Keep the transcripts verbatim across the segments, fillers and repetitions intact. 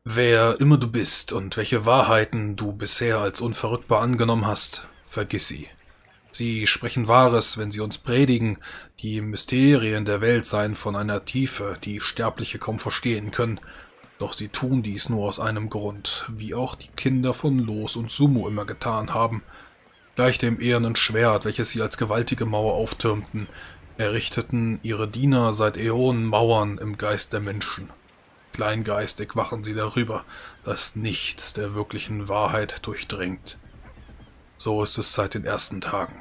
Wer immer du bist und welche Wahrheiten du bisher als unverrückbar angenommen hast, vergiss sie. Sie sprechen Wahres, wenn sie uns predigen, die Mysterien der Welt seien von einer Tiefe, die Sterbliche kaum verstehen können. Doch sie tun dies nur aus einem Grund, wie auch die Kinder von Los und Sumu immer getan haben. Gleich dem ehernen Schwert, welches sie als gewaltige Mauer auftürmten, errichteten ihre Diener seit Äonen Mauern im Geist der Menschen. Kleingeistig wachen sie darüber, dass nichts der wirklichen Wahrheit durchdringt. So ist es seit den ersten Tagen.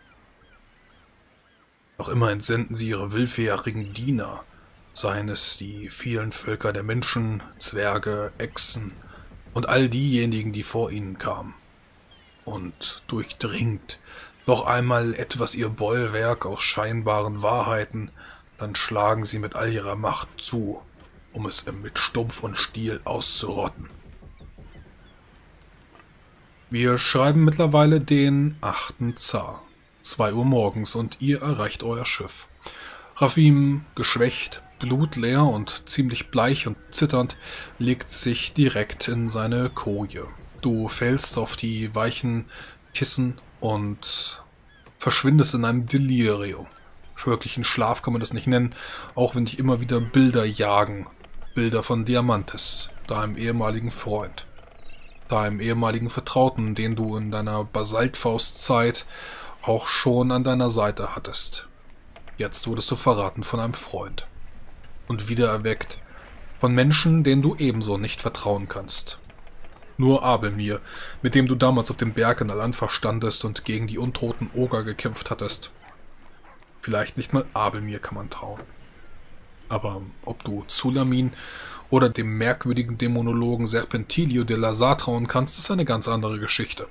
Noch immer entsenden sie ihre willfährigen Diener, seien es die vielen Völker der Menschen, Zwerge, Echsen und all diejenigen, die vor ihnen kamen. Und durchdringt noch einmal etwas ihr Bollwerk aus scheinbaren Wahrheiten, dann schlagen sie mit all ihrer Macht zu, um es mit Stumpf und Stiel auszurotten. Wir schreiben mittlerweile den achten Zar. Zwei Uhr morgens und ihr erreicht euer Schiff. Rafim, geschwächt, blutleer und ziemlich bleich und zitternd, legt sich direkt in seine Koje. Du fällst auf die weichen Kissen und verschwindest in einem Delirium. Wirklichen Schlaf kann man das nicht nennen, auch wenn dich immer wieder Bilder jagen. Bilder von Diamantes, deinem ehemaligen Freund, deinem ehemaligen Vertrauten, den du in deiner Basaltfaustzeit auch schon an deiner Seite hattest. Jetzt wurdest du verraten von einem Freund und wiedererweckt von Menschen, denen du ebenso nicht vertrauen kannst. Nur Abelmir, mit dem du damals auf dem Berg in Al-Anfar standest und gegen die untoten Oger gekämpft hattest. Vielleicht nicht mal Abelmir kann man trauen. Aber ob du Zulamin oder dem merkwürdigen Dämonologen Serpentilio de Lazar trauen kannst, ist eine ganz andere Geschichte.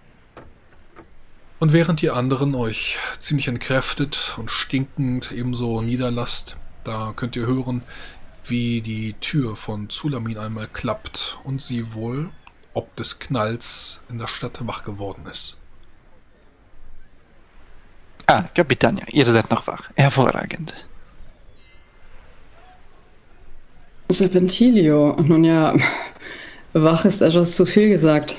Und während ihr anderen euch ziemlich entkräftet und stinkend ebenso niederlasst, da könnt ihr hören, wie die Tür von Zulamin einmal klappt und sie wohl, ob des Knalls, in der Stadt wach geworden ist. Ah, Kapitania, ihr seid noch wach. Hervorragend. Serpentilio, nun ja, wach ist etwas zu viel gesagt.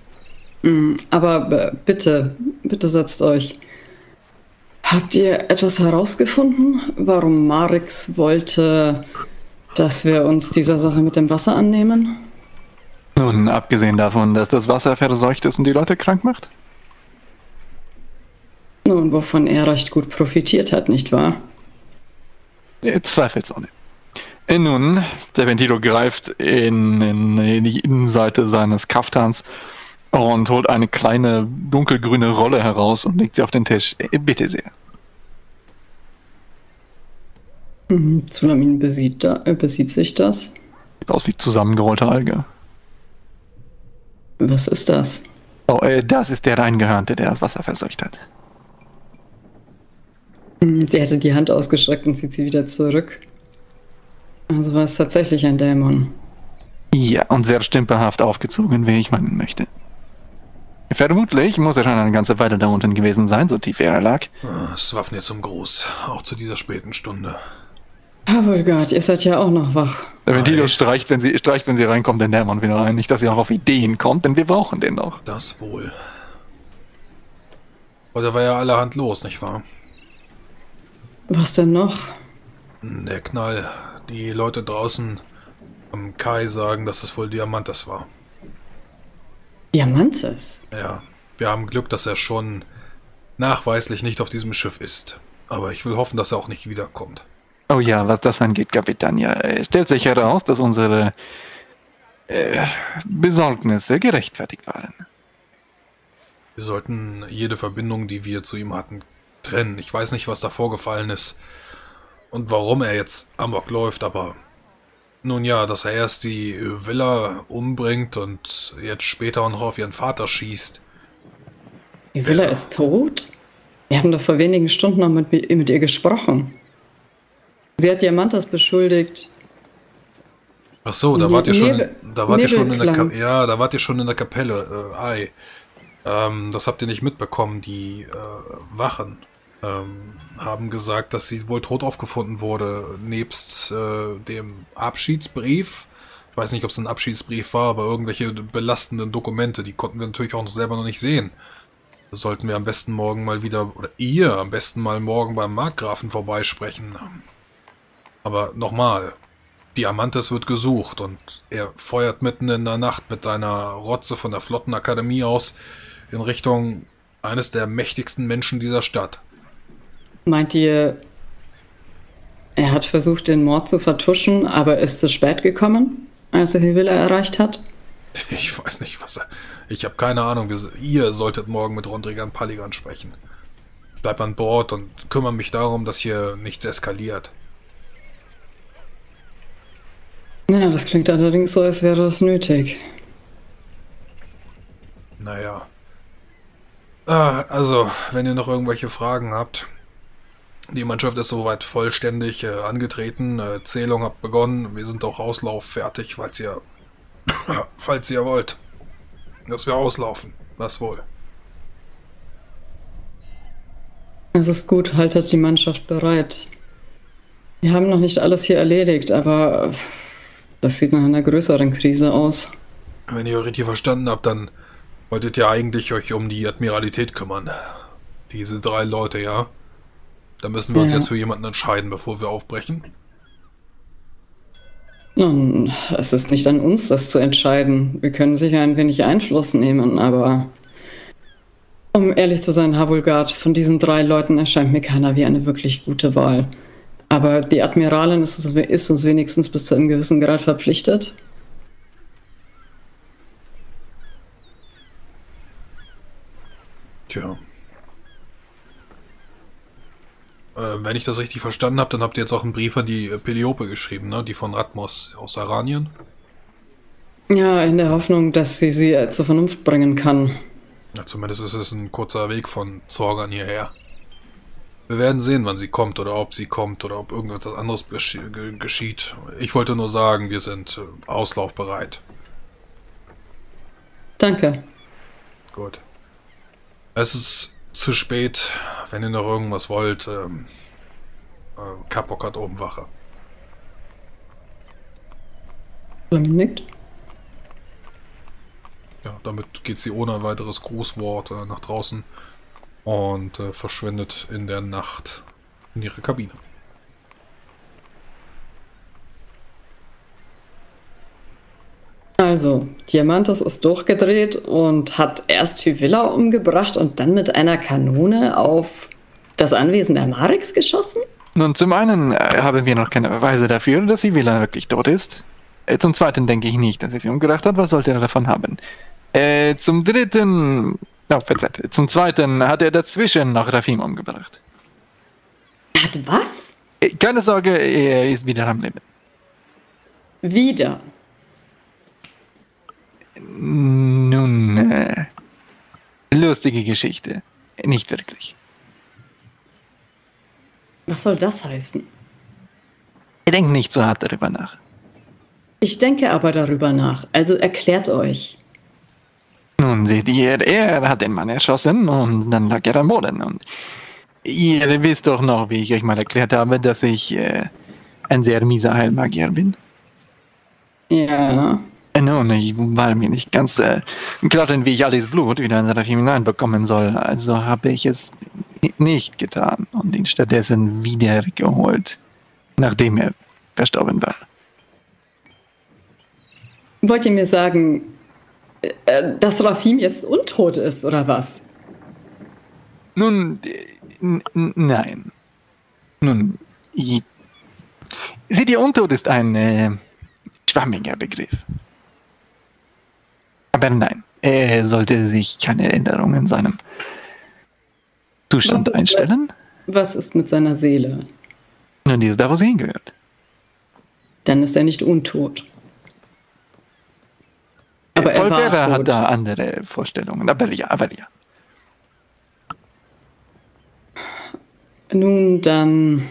Aber bitte, bitte setzt euch. Habt ihr etwas herausgefunden, warum Marix wollte, dass wir uns dieser Sache mit dem Wasser annehmen? Nun, abgesehen davon, dass das Wasser verseucht ist und die Leute krank macht? Nun, wovon er recht gut profitiert hat, nicht wahr? Zweifelsohne. Nun, der Ventilo greift in, in, in die Innenseite seines Kaftans und holt eine kleine dunkelgrüne Rolle heraus und legt sie auf den Tisch. Bitte sehr. Mhm, Zulamin besieht, da, äh, besieht sich das. Sieht aus wie zusammengerollte Alge. Was ist das? Oh, äh, das ist der Reingehörnte, der das Wasser verseucht hat. Sie hätte die Hand ausgestreckt und zieht sie wieder zurück. Also war es tatsächlich ein Dämon. Ja, und sehr stümperhaft aufgezogen, wie ich meinen möchte. Vermutlich muss er schon eine ganze Weile da unten gewesen sein, so tief er lag. Es waffen jetzt zum Gruß, auch zu dieser späten Stunde. Ah, wohl Gott, ihr seid ja auch noch wach. Der Ventilo streicht, wenn sie, streicht, wenn sie reinkommt, den Dämon wieder ein. Nicht, dass sie auch auf Ideen kommt, denn wir brauchen den noch. Das wohl. Heute war ja allerhand los, nicht wahr? Was denn noch? Der Knall. Die Leute draußen am Kai sagen, dass es wohl Diamantes war. Diamantes? Ja, wir haben Glück, dass er schon nachweislich nicht auf diesem Schiff ist. Aber ich will hoffen, dass er auch nicht wiederkommt. Oh ja, was das angeht, Kapitania. Es stellt sich heraus, dass unsere äh, Besorgnisse gerechtfertigt waren. Wir sollten jede Verbindung, die wir zu ihm hatten, trennen. Ich weiß nicht, was da vorgefallen ist und warum er jetzt amok läuft, aber nun ja, dass er erst die Villa umbringt und jetzt später auch noch auf ihren Vater schießt. Die Villa ja. ist tot? Wir haben doch vor wenigen Stunden noch mit, mit ihr gesprochen. Sie hat Diamantas beschuldigt. Ach so, da wart ihr schon, in, da wart ihr schon in der Ka ja, da wart ihr schon in der Kapelle. Äh, ei. Ähm, das habt ihr nicht mitbekommen. Die äh, Wachen ähm, haben gesagt, dass sie wohl tot aufgefunden wurde, nebst äh, dem Abschiedsbrief Ich weiß nicht, ob es ein Abschiedsbrief war, aber irgendwelche belastenden Dokumente, die konnten wir natürlich auch noch selber noch nicht sehen. Das sollten wir am besten morgen mal wieder, oder ihr am besten mal morgen beim Markgrafen vorbeisprechen. Aber nochmal, Diamantes wird gesucht und er feuert mitten in der Nacht mit einer Rotze von der Flottenakademie aus in Richtung eines der mächtigsten Menschen dieser Stadt. Meint ihr, er hat versucht, den Mord zu vertuschen, aber ist zu spät gekommen, als er die Villa erreicht hat? Ich weiß nicht, was er... Ich habe keine Ahnung. Wir, ihr solltet morgen mit Rondrigan Paligan sprechen. Ich bleib an Bord und kümmere mich darum, dass hier nichts eskaliert. Ja, das klingt allerdings so, als wäre das nötig. Naja. Ah, also, wenn ihr noch irgendwelche Fragen habt... Die Mannschaft ist soweit vollständig äh, angetreten. Äh, Zählung hat begonnen. Wir sind auch auslauffertig, falls ihr, falls ihr wollt, dass wir auslaufen. Was wohl? Es ist gut, haltet die Mannschaft bereit. Wir haben noch nicht alles hier erledigt, aber das sieht nach einer größeren Krise aus. Wenn ihr richtig verstanden habt, dann wolltet ihr eigentlich euch um die Admiralität kümmern. Diese drei Leute, ja? Da müssen wir uns ja. jetzt für jemanden entscheiden, bevor wir aufbrechen. Nun, es ist nicht an uns, das zu entscheiden. Wir können sicher ein wenig Einfluss nehmen, aber um ehrlich zu sein, Havulgard, von diesen drei Leuten erscheint mir keiner wie eine wirklich gute Wahl. Aber die Admiralin ist, ist uns wenigstens bis zu einem gewissen Grad verpflichtet. Tja. Wenn ich das richtig verstanden habe, dann habt ihr jetzt auch einen Brief an die Peliope geschrieben, ne? Die von Ratmos aus Aranien. Ja, in der Hoffnung, dass sie sie zur Vernunft bringen kann. Ja, zumindest ist es ein kurzer Weg von Zorgan hierher. Wir werden sehen, wann sie kommt oder ob sie kommt oder ob irgendetwas anderes geschieht. Ich wollte nur sagen, wir sind auslaufbereit. Danke. Gut. Es ist zu spät. Wenn ihr noch irgendwas wollt, ähm, äh, Kapok hat oben Wache. Nickt. Ja, damit geht sie ohne weiteres Grußwort äh, nach draußen und äh, verschwindet in der Nacht in ihre Kabine. Also, Diamantes ist durchgedreht und hat erst Hyvilla umgebracht und dann mit einer Kanone auf das Anwesen der Marix geschossen? Nun, zum einen äh, haben wir noch keine Beweise dafür, dass Hyvilla wirklich tot ist. Äh, zum zweiten denke ich nicht, dass er sie umgebracht hat. Was sollte er davon haben? Äh, zum dritten... Oh, verzeiht. Zum zweiten hat er dazwischen noch Rafim umgebracht. Er hat was? Äh, keine Sorge, er ist wieder am Leben. Wieder? Nun, äh, lustige Geschichte. Nicht wirklich. Was soll das heißen? Ihr denkt nicht so hart darüber nach. Ich denke aber darüber nach, also erklärt euch. Nun seht ihr, er hat den Mann erschossen und dann lag er am Boden. Und ihr wisst doch noch, wie ich euch mal erklärt habe, dass ich äh, ein sehr mieser Heilmagier bin. Ja. Nun, ich war mir nicht ganz äh, klar, wie ich alles Blut wieder in Rafim hineinbekommen soll. Also habe ich es nicht getan und ihn stattdessen wiedergeholt, nachdem er verstorben war. Wollt ihr mir sagen, äh, dass Rafim jetzt untot ist, oder was? Nun, äh, nein. Nun, ich, seht ihr, untot ist ein äh, schwammiger Begriff. Aber nein, er sollte sich keine Änderungen in seinem Zustand was einstellen. Mit, was ist mit seiner Seele? Nun, die ist da, wo sie hingehört. Dann ist er nicht untot. Aber er Volkera war tot. hat da andere Vorstellungen, aber ja, aber ja. Nun, dann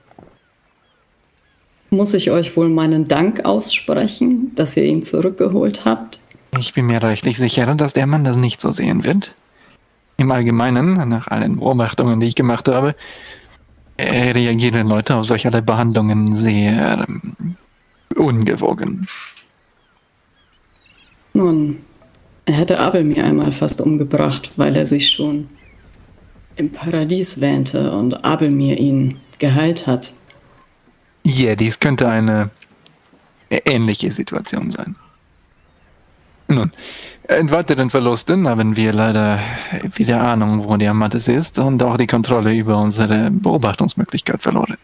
muss ich euch wohl meinen Dank aussprechen, dass ihr ihn zurückgeholt habt. Ich bin mir rechtlich sicher, dass der Mann das nicht so sehen wird. Im Allgemeinen, nach allen Beobachtungen, die ich gemacht habe, äh, reagieren Leute auf solcherlei Behandlungen sehr ähm, ungewogen. Nun, er hätte Abel mir einmal fast umgebracht, weil er sich schon im Paradies wähnte und Abel mir ihn geheilt hat. Ja, dies könnte eine ähnliche Situation sein. Nun, in weiteren Verlusten haben wir leider wieder Ahnung, wo Diamantes ist und auch die Kontrolle über unsere Beobachtungsmöglichkeit verloren.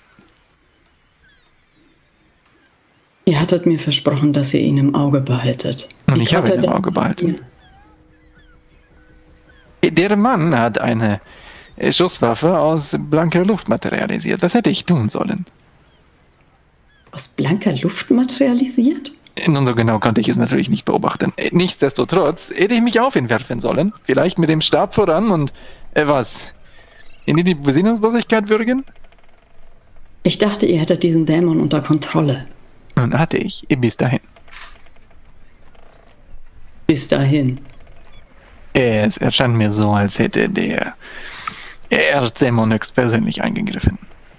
Ihr hattet mir versprochen, dass ihr ihn im Auge behaltet. Und ich habe ihn im Auge behalten. Der Mann hat eine Schusswaffe aus blanker Luft materialisiert. Was hätte ich tun sollen? Aus blanker Luft materialisiert? Nun, so genau konnte ich es natürlich nicht beobachten. Nichtsdestotrotz hätte ich mich auf ihn werfen sollen. Vielleicht mit dem Stab voran und äh, was? In die Besinnungslosigkeit würgen? Ich dachte, ihr hättet diesen Dämon unter Kontrolle. Nun hatte ich, bis dahin. Bis dahin. Es erscheint mir so, als hätte der Erzdämon höchstpersönlich eingegriffen.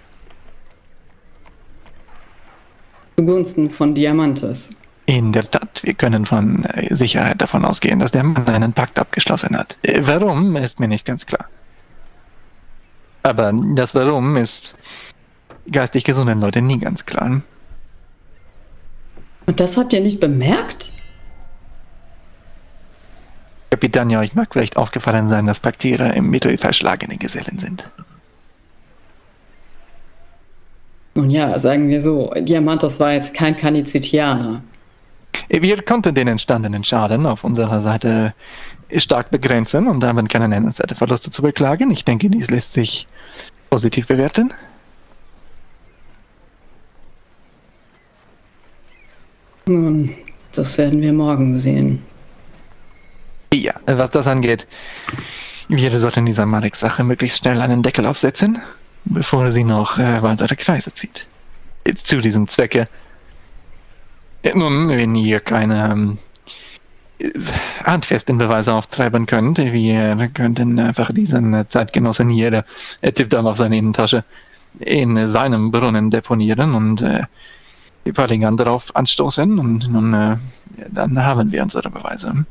Zugunsten von Diamantes. In der Tat, wir können von Sicherheit davon ausgehen, dass der Mann einen Pakt abgeschlossen hat. Warum, ist mir nicht ganz klar. Aber das Warum ist geistig gesunden Leuten nie ganz klar. Und das habt ihr nicht bemerkt? Kapitän, ja, euch mag vielleicht aufgefallen sein, dass Paktierer im Mittel verschlagene Gesellen sind. Nun ja, sagen wir so, Diamantos war jetzt kein Kanizitianer. Wir konnten den entstandenen Schaden auf unserer Seite stark begrenzen und haben keine nennenswerte Verluste zu beklagen. Ich denke, dies lässt sich positiv bewerten. Nun, das werden wir morgen sehen. Ja, was das angeht, wir sollten dieser Marek-Sache möglichst schnell einen Deckel aufsetzen, bevor sie noch äh, weitere Kreise zieht. Zu diesem Zwecke. Nun, wenn ihr keine ähm, handfesten Beweise auftreiben könnt, wir könnten einfach diesen Zeitgenossen hier, er tippt dann auf seine Innentasche, in seinem Brunnen deponieren und äh, die Palingan darauf anstoßen und nun, äh, dann haben wir unsere Beweise.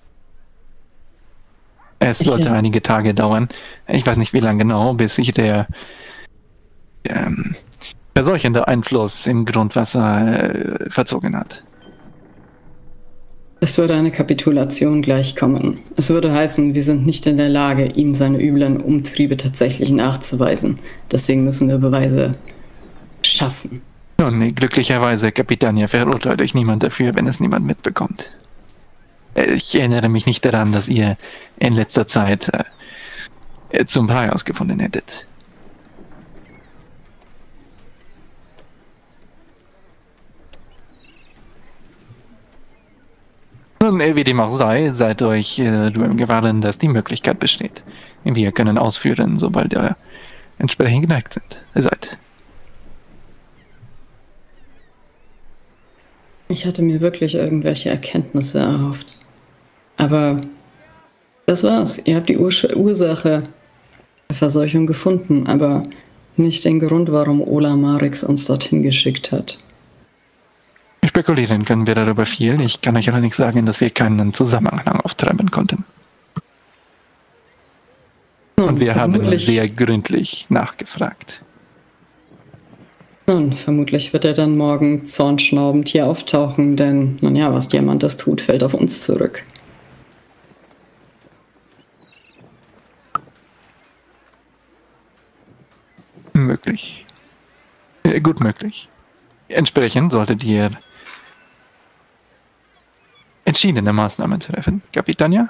Es sollte ja einige Tage dauern, ich weiß nicht wie lange genau, bis sich der ähm, verseuchende Einfluss im Grundwasser äh, verzogen hat. Es würde eine Kapitulation gleichkommen. Es würde heißen, wir sind nicht in der Lage, ihm seine üblen Umtriebe tatsächlich nachzuweisen. Deswegen müssen wir Beweise schaffen. Nun, glücklicherweise, Kapitän, verurteilt euch niemand dafür, wenn es niemand mitbekommt. Ich erinnere mich nicht daran, dass ihr in letzter Zeit äh, zum Preihaus gefunden hättet. Nun, wie dem auch sei, seid euch äh, du im Gewahren, dass die Möglichkeit besteht. Wir können ausführen, sobald ihr entsprechend geneigt sind. Seid. Ich hatte mir wirklich irgendwelche Erkenntnisse erhofft. Aber das war's. Ihr habt die Ur Ursache der Verseuchung gefunden, aber nicht den Grund, warum Ola Marix uns dorthin geschickt hat. Spekulieren können wir darüber viel. Ich kann euch allerdings sagen, dass wir keinen Zusammenhang auftreiben konnten. Nun, Und wir haben sehr gründlich nachgefragt. Nun, vermutlich wird er dann morgen zornschnaubend hier auftauchen, denn, nun ja, was Diamantes tut, fällt auf uns zurück. Möglich. Äh, gut möglich. Entsprechend solltet ihr entschiedene Maßnahmen treffen, Kapitän.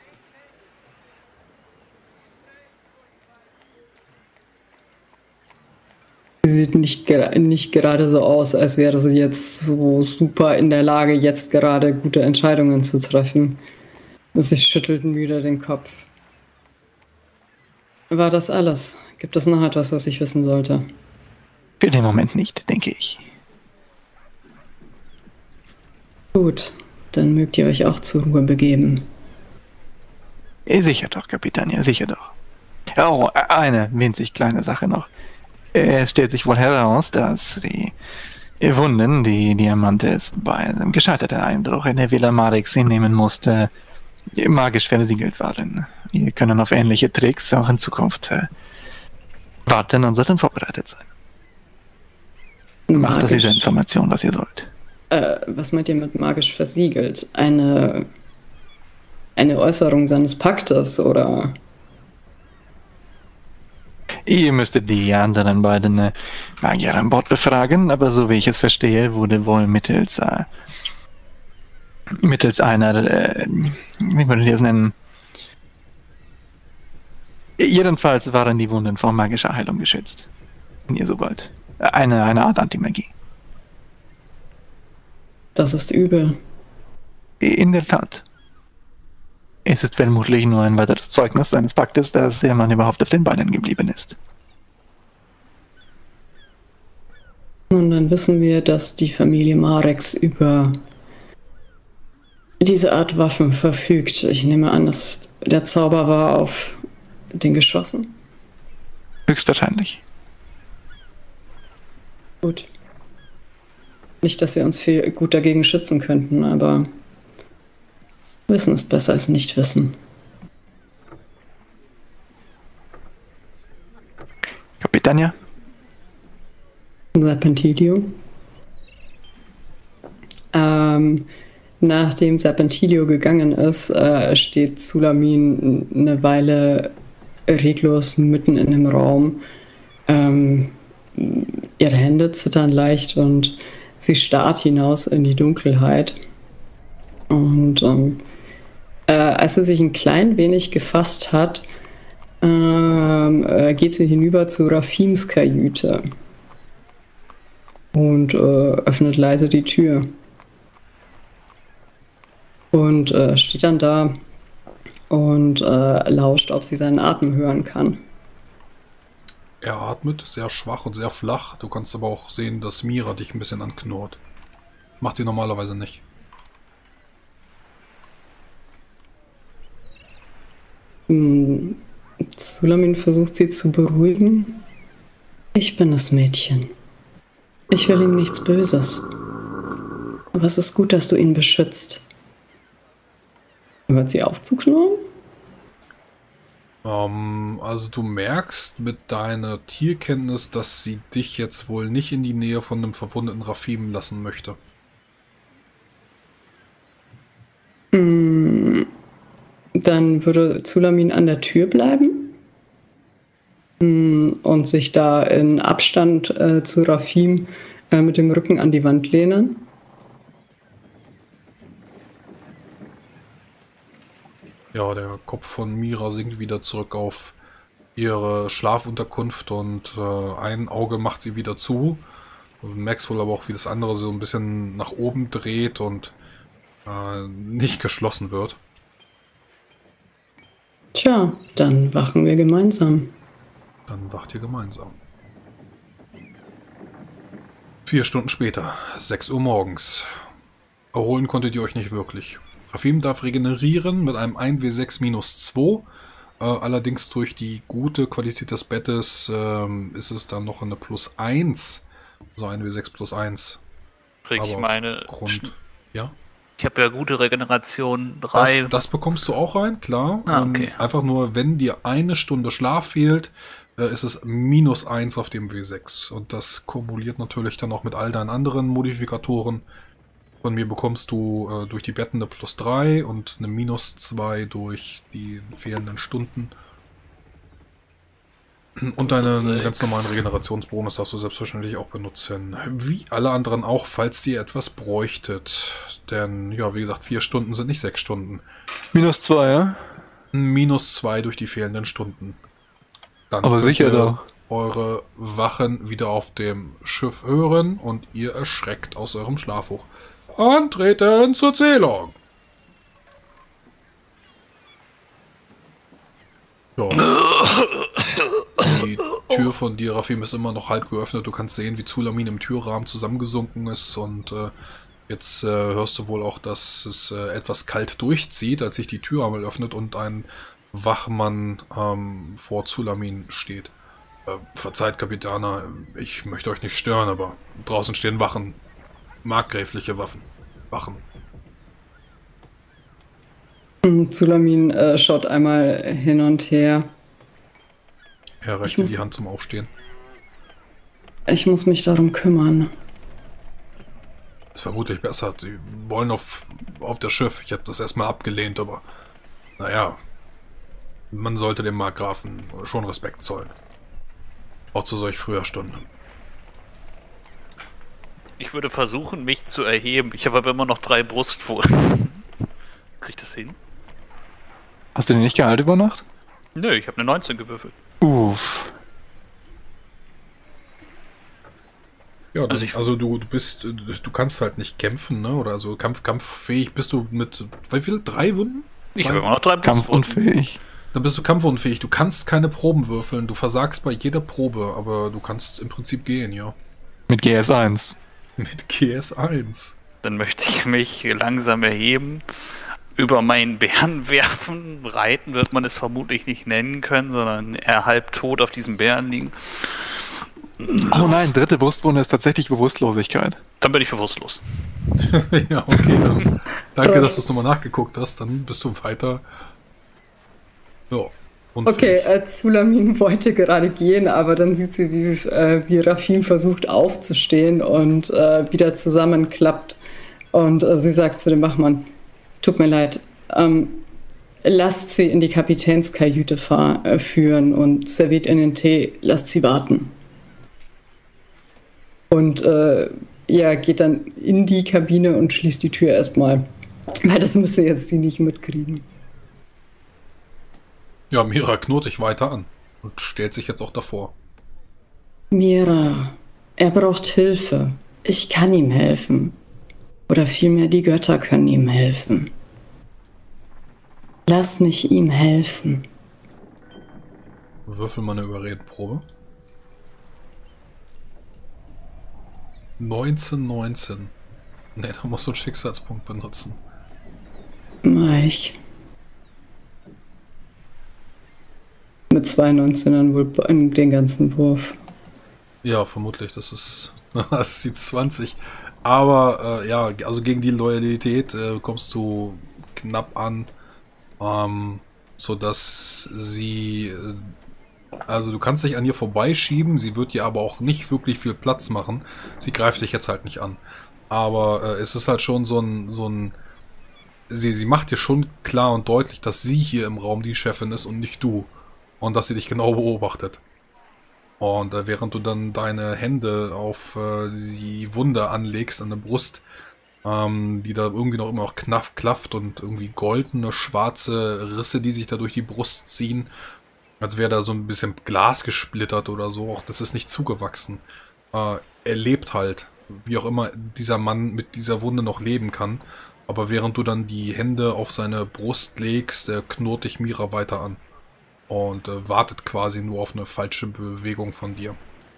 Sieht nicht, ger nicht gerade so aus, als wäre sie jetzt so super in der Lage, jetzt gerade gute Entscheidungen zu treffen. Sie schüttelt müde den Kopf. War das alles? Gibt es noch etwas, was ich wissen sollte? Für den Moment nicht, denke ich. Gut, dann mögt ihr euch auch zur Ruhe begeben. Sicher doch, Kapitän, ja, sicher doch. Oh, eine winzig kleine Sache noch. Es stellt sich wohl heraus, dass die Wunden, die Diamantes bei einem gescheiterten Einbruch in der Villa Marix hinnehmen musste, magisch versiegelt waren. Wir können auf ähnliche Tricks auch in Zukunft äh, warten und sollten vorbereitet sein. Macht aus dieser Information, was ihr sollt. Äh, was meint ihr mit magisch versiegelt? Eine, eine Äußerung seines Paktes, oder? Ihr müsstet die anderen beiden äh, Magier an Bord befragen, aber so wie ich es verstehe, wurde wohl mittels äh, mittels einer, äh, wie würde ich es nennen? Jedenfalls waren die Wunden vor magischer Heilung geschützt. Wenn ihr so wollt. Eine, eine Art Antimagie. Das ist übel. In der Tat. Es ist vermutlich nur ein weiteres Zeugnis seines Paktes, dass der Mann überhaupt auf den Beinen geblieben ist. Und dann wissen wir, dass die Familie Marex über diese Art Waffen verfügt. Ich nehme an, dass der Zauber war auf den Geschossen. Höchstwahrscheinlich. Gut. Nicht, dass wir uns viel gut dagegen schützen könnten, aber Wissen ist besser als Nichtwissen. Kapitania? Serpentilio. Ähm, nachdem Serpentilio gegangen ist, äh, steht Zulamin eine Weile reglos mitten in dem Raum. Ähm, ihre Hände zittern leicht und sie starrt hinaus in die Dunkelheit. Und ähm, äh, als sie sich ein klein wenig gefasst hat, ähm, äh, geht sie hinüber zu Rafims Kajüte und äh, öffnet leise die Tür. Und äh, steht dann da und äh, lauscht, ob sie seinen Atem hören kann. Er atmet sehr schwach und sehr flach. Du kannst aber auch sehen, dass Mira dich ein bisschen anknurrt. Macht sie normalerweise nicht. Hm, Zulamin versucht sie zu beruhigen. Ich bin das Mädchen. Ich will ihm nichts Böses. Aber es ist gut, dass du ihn beschützt. Hört sie auf zu knurren? Ähm, also du merkst mit deiner Tierkenntnis, dass sie dich jetzt wohl nicht in die Nähe von einem verwundeten Rafim lassen möchte. Hm, dann würde Zulamin an der Tür bleiben hm, und sich da in Abstand äh, zu Rafim äh, mit dem Rücken an die Wand lehnen. Ja, der Kopf von Mira sinkt wieder zurück auf ihre Schlafunterkunft und äh, ein Auge macht sie wieder zu. Du merkst wohl aber auch, wie das andere so ein bisschen nach oben dreht und äh, nicht geschlossen wird. Tja, dann wachen wir gemeinsam. Dann wacht ihr gemeinsam. Vier Stunden später, sechs Uhr morgens. Erholen konntet ihr euch nicht wirklich. Rafim darf regenerieren mit einem eins W sechs minus zwei. Äh, allerdings durch die gute Qualität des Bettes ähm, ist es dann noch eine plus eins. Also ein W sechs plus eins. Krieg ich meine... Grund, ja? Ich habe ja gute Regeneration drei. Das, das bekommst du auch rein, klar. Ah, okay. ähm, einfach nur, wenn dir eine Stunde Schlaf fehlt, äh, ist es minus eins auf dem W sechs. Und das kumuliert natürlich dann auch mit all deinen anderen Modifikatoren. Von mir bekommst du äh, durch die Betten eine plus drei und eine minus zwei durch die fehlenden Stunden. Und Also deinen sechs. ganz normalen Regenerationsbonus darfst du selbstverständlich auch benutzen. Wie alle anderen auch, falls ihr etwas bräuchtet. Denn, ja, wie gesagt, vier Stunden sind nicht sechs Stunden. Minus zwei, ja? Minus zwei durch die fehlenden Stunden. Dann Aber könnt sicher ihr doch. eure Wachen wieder auf dem Schiff hören und ihr erschreckt aus eurem Schlaf hoch. Antreten zur Zählung! Ja. Die Tür von dir, Rafim, ist immer noch halb geöffnet. Du kannst sehen, wie Zulamin im Türrahmen zusammengesunken ist. Und äh, jetzt äh, hörst du wohl auch, dass es äh, etwas kalt durchzieht, als sich die Tür einmal öffnet und ein Wachmann ähm, vor Zulamin steht. Äh, verzeiht, Kapitana, ich möchte euch nicht stören, aber draußen stehen Wachen. Markgräfliche Waffen. Wachen. Zulamin äh, schaut einmal hin und her. Er reicht ihm die Hand zum Aufstehen. Ich muss mich darum kümmern. Das ist vermutlich besser. Sie wollen auf, auf das Schiff. Ich habe das erstmal abgelehnt, aber naja, man sollte dem Markgrafen schon Respekt zollen. Auch zu solch früher Stunde. Ich würde versuchen, mich zu erheben. Ich habe aber immer noch drei Brustwunden. Krieg ich das hin? Hast du den nicht geheilt über Nacht? Nö, ich habe eine neunzehn gewürfelt. Uff. Ja, das, Also ich- also du, du bist, du kannst halt nicht kämpfen, ne? Oder so Kampf, kampffähig bist du mit, wie viel? Drei Wunden? Ich habe immer noch drei Brustwunden. Kampfunfähig. Dann bist du kampfunfähig. Du kannst keine Proben würfeln. Du versagst bei jeder Probe, aber du kannst im Prinzip gehen, ja. Mit G S eins. Mit G S eins. Dann möchte ich mich langsam erheben, über meinen Bären werfen. Reiten wird man es vermutlich nicht nennen können, sondern eher halbtot auf diesem Bären liegen. Oh nein, dritte Brustwunde ist tatsächlich Bewusstlosigkeit. Dann bin ich bewusstlos. Ja, okay, dann danke, dass du es nochmal nachgeguckt hast. Dann bist du weiter. Ja. Okay, äh, Zulamin wollte gerade gehen, aber dann sieht sie, wie, äh, wie Rafim versucht aufzustehen und äh, wieder zusammenklappt. Und äh, sie sagt zu dem Wachmann, tut mir leid, ähm, lasst sie in die Kapitänskajüte fahr, äh, führen und serviert ihnen Tee, lasst sie warten. Und äh, ja, geht dann in die Kabine und schließt die Tür erstmal. Weil das müsste jetzt sie nicht mitkriegen. Ja, Mira knurrt dich weiter an und stellt sich jetzt auch davor. Mira, er braucht Hilfe. Ich kann ihm helfen. Oder vielmehr die Götter können ihm helfen. Lass mich ihm helfen. Würfel mal eine Überredenprobe. neunzehn, neunzehn. Ne, da musst du einen Schicksalspunkt benutzen. Mike. Mit zwei neunzehnern wohl in den ganzen Wurf. Ja, vermutlich. Das ist, das ist die zwanzig. Aber äh, ja, also gegen die Loyalität äh, kommst du knapp an, ähm, sodass sie, äh, also du kannst dich an ihr vorbeischieben, sie wird dir aber auch nicht wirklich viel Platz machen. Sie greift dich jetzt halt nicht an. Aber äh, es ist halt schon so ein, so ein, sie, sie macht dir schon klar und deutlich, dass sie hier im Raum die Chefin ist und nicht du. Und dass sie dich genau beobachtet. Und äh, während du dann deine Hände auf äh, die Wunde anlegst an der Brust, ähm, die da irgendwie noch immer auch knaff, klafft und irgendwie goldene, schwarze Risse, die sich da durch die Brust ziehen, als wäre da so ein bisschen Glas gesplittert oder so. Auch das ist nicht zugewachsen. Äh, er lebt halt, wie auch immer dieser Mann mit dieser Wunde noch leben kann. Aber während du dann die Hände auf seine Brust legst, äh, knurrt dich Mira weiter an. Und äh, wartet quasi nur auf eine falsche Bewegung von dir.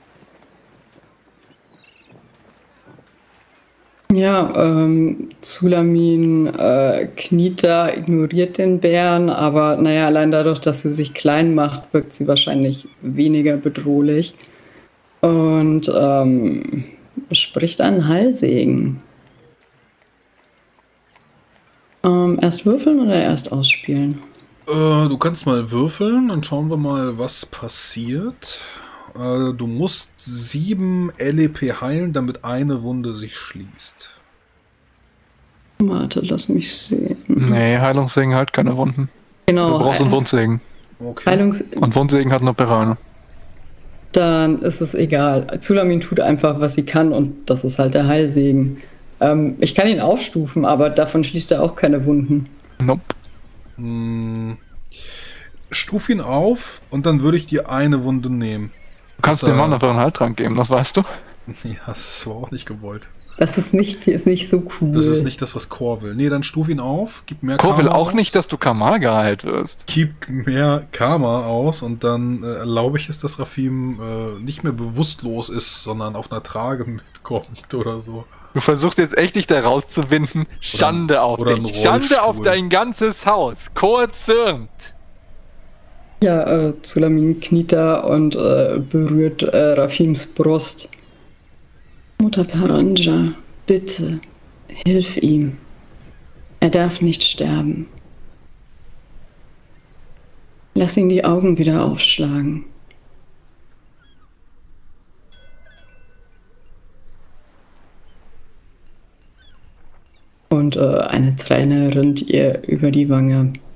Ja, ähm, Zulamin äh, kniet da, ignoriert den Bären, aber naja, allein dadurch, dass sie sich klein macht, wirkt sie wahrscheinlich weniger bedrohlich. Und ähm, spricht einen Heilsegen. Ähm, erst würfeln oder erst ausspielen? Äh, du kannst mal würfeln, dann schauen wir mal, was passiert. Äh, du musst sieben L E P heilen, damit eine Wunde sich schließt. Warte, lass mich sehen. Nee, Heilungssegen halt keine Wunden. Genau. Du brauchst einen Wundsegen. Okay. Heilungs Und Wundsegen hat nur Perane. Dann ist es egal. Zulamin tut einfach, was sie kann und das ist halt der Heilsegen. Ähm, ich kann ihn aufstufen, aber davon schließt er auch keine Wunden. Nope. Hm. Stuf ihn auf und dann würde ich dir eine Wunde nehmen. Du kannst Das, dem äh, Mann einfach einen Heiltrank geben, das weißt du. Ja, das ist aber auch nicht gewollt. Das ist nicht, ist nicht so cool. Das ist nicht das, was Chor will. Nee, dann stuf ihn auf, gib mehr Chor will Karma auch aus. nicht, dass du Kamal geheilt wirst. Gib mehr Karma aus und dann äh, erlaube ich es, dass Rafim äh, nicht mehr bewusstlos ist, sondern auf einer Trage mitkommt oder so. Du versuchst jetzt echt dich da rauszuwinden. Schande auf oder dich. ein Schande auf Rollstuhl. dein ganzes Haus. Chor zürnt. Ja, äh, Zulamin kniet da und äh, berührt äh, Rafims Brust. Mutter Paranja, bitte, hilf ihm. Er darf nicht sterben. Lass ihn die Augen wieder aufschlagen. Und äh, eine Träne rinnt ihr über die Wange.